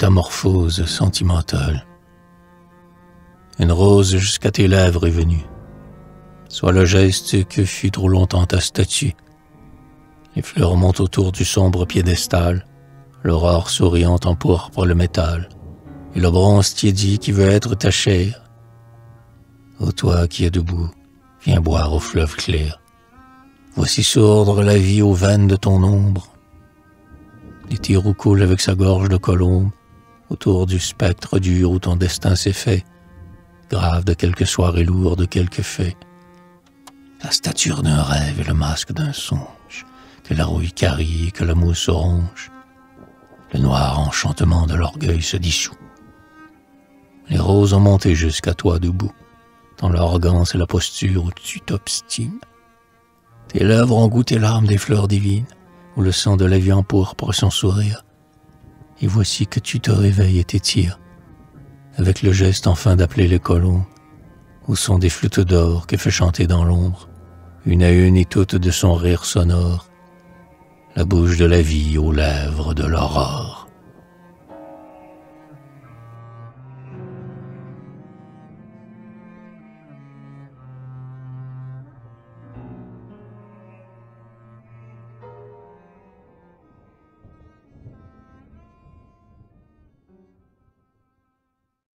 métamorphose sentimentale. Une rose jusqu'à tes lèvres est venue, soit le geste que fut trop longtemps ta statue. Les fleurs montent autour du sombre piédestal, l'aurore souriante empourpre le métal, et le bronze tiédi qui veut être ta chair. Ô toi qui es debout, viens boire au fleuve clair. Voici sourdre la vie aux veines de ton ombre. L'étirou coule avec sa gorge de colombe, autour du spectre dur où ton destin s'est fait, grave de quelques soirées lourdes de quelques faits. La stature d'un rêve et le masque d'un songe, que la rouille carie et que la mousse ronge. Le noir enchantement de l'orgueil se dissout. Les roses ont monté jusqu'à toi debout, dans l'arrogance et la posture où tu t'obstines. Tes lèvres ont goûté l'âme des fleurs divines, où le sang de la vie empourpre son sourire. Et voici que tu te réveilles et t'étires, avec le geste enfin d'appeler les colombes, au son des flûtes d'or que fait chanter dans l'ombre, une à une et toutes de son rire sonore, la bouche de la vie aux lèvres de l'aurore.